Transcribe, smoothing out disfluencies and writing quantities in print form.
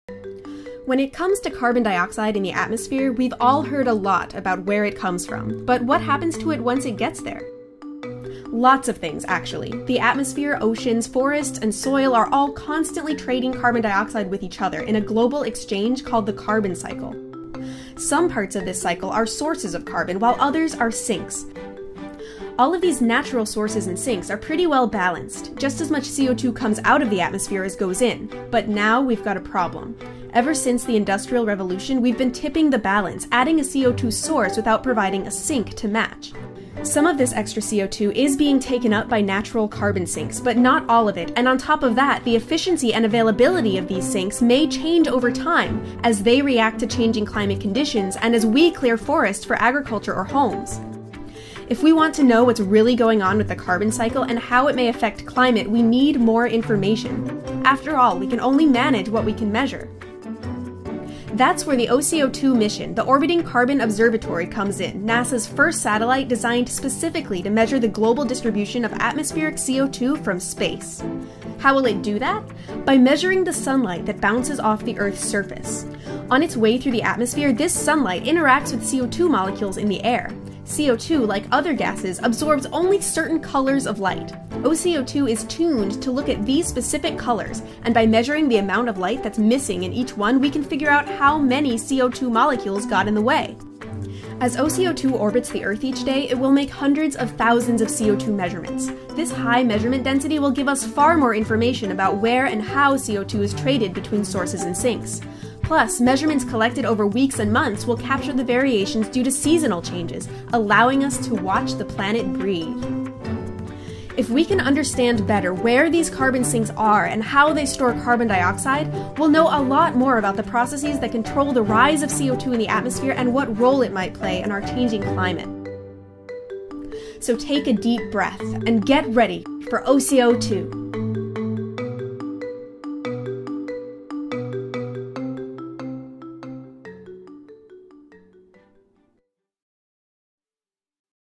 When it comes to carbon dioxide in the atmosphere, we've all heard a lot about where it comes from, but what happens to it once it gets there? Lots of things, actually. The atmosphere, oceans, forests, and soil are all constantly trading carbon dioxide with each other in a global exchange called the carbon cycle. Some parts of this cycle are sources of carbon, while others are sinks. All of these natural sources and sinks are pretty well balanced. Just as much CO2 comes out of the atmosphere as goes in. But now we've got a problem. Ever since the Industrial Revolution, we've been tipping the balance, adding a CO2 source without providing a sink to match. Some of this extra CO2 is being taken up by natural carbon sinks, but not all of it, and on top of that, the efficiency and availability of these sinks may change over time as they react to changing climate conditions and as we clear forests for agriculture or homes. If we want to know what's really going on with the carbon cycle and how it may affect climate, we need more information. After all, we can only manage what we can measure. That's where the OCO-2 mission, the Orbiting Carbon Observatory, comes in, NASA's first satellite designed specifically to measure the global distribution of atmospheric CO2 from space. How will it do that? By measuring the sunlight that bounces off the Earth's surface. On its way through the atmosphere, this sunlight interacts with CO2 molecules in the air. CO2, like other gases, absorbs only certain colors of light. OCO-2 is tuned to look at these specific colors, and by measuring the amount of light that's missing in each one, we can figure out how many CO2 molecules got in the way. As OCO-2 orbits the Earth each day, it will make hundreds of thousands of CO2 measurements. This high measurement density will give us far more information about where and how CO2 is traded between sources and sinks. Plus, measurements collected over weeks and months will capture the variations due to seasonal changes, allowing us to watch the planet breathe. If we can understand better where these carbon sinks are and how they store carbon dioxide, we'll know a lot more about the processes that control the rise of CO2 in the atmosphere and what role it might play in our changing climate. So take a deep breath and get ready for OCO-2.